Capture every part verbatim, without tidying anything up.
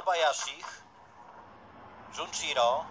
Kobayashi, Junshiro,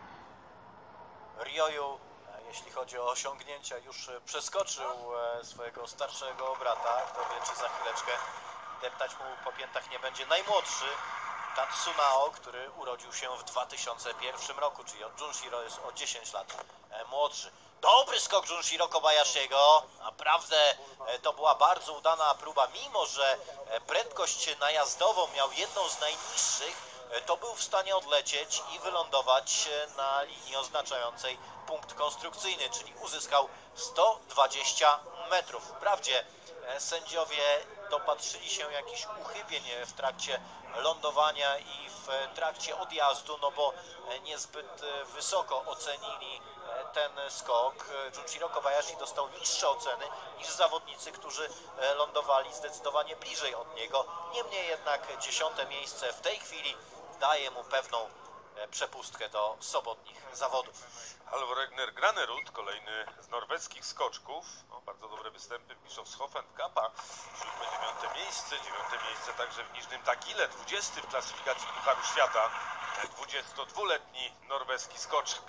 Ryoyu, jeśli chodzi o osiągnięcia, już przeskoczył swojego starszego brata. Kto wie, czy za chwileczkę deptać mu po piętach nie będzie najmłodszy Tatsunao, który urodził się w dwa tysiące pierwszym roku, czyli od Junshiro jest o dziesięć lat młodszy. Dobry skok Junshiro Kobayashiego. Naprawdę to była bardzo udana próba, mimo że prędkość najazdową miał jedną z najniższych, to był w stanie odlecieć i wylądować na linii oznaczającej punkt konstrukcyjny, czyli uzyskał sto dwadzieścia metrów. Wprawdzie sędziowie dopatrzyli się jakichś uchybień w trakcie lądowania i w trakcie odjazdu, no bo niezbyt wysoko ocenili ten skok. Junshiro Kobayashi dostał niższe oceny niż zawodnicy, którzy lądowali zdecydowanie bliżej od niego. Niemniej jednak dziesiąte miejsce w tej chwili daje mu pewną przepustkę do sobotnich zawodów. Halvor Egner Granerud, kolejny z norweskich skoczków. O, bardzo dobre występy w Bischofshofen, Kappa. Siódme, dziewiąte miejsce. Dziewiąte miejsce także w Niżnym Tagile. Dwudziesty w klasyfikacji Pucharu Świata. dwudziestodwuletni norweski skoczek.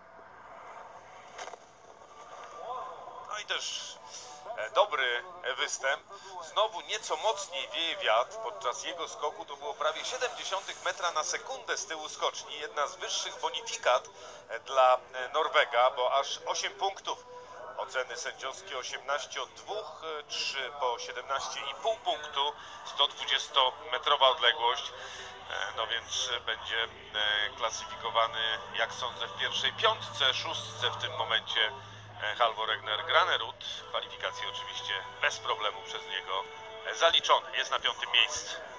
No i też dobry występ. Znowu nieco mocniej wieje wiatr. Podczas jego skoku to było prawie siedem dziesiątych metra na sekundę z tyłu skoczni. Jedna z wyższych bonifikat dla Norwega, bo aż osiem punktów. Oceny sędziowskie osiemnaście od dwóch, trzy po siedemnaście i pół punktu. sto dwudziestometrowa odległość. No więc będzie klasyfikowany, jak sądzę, w pierwszej piątce, szóstce w tym momencie Halvor Egner Granerud. Kwalifikacje oczywiście bez problemu przez niego zaliczone. Jest na piątym miejscu.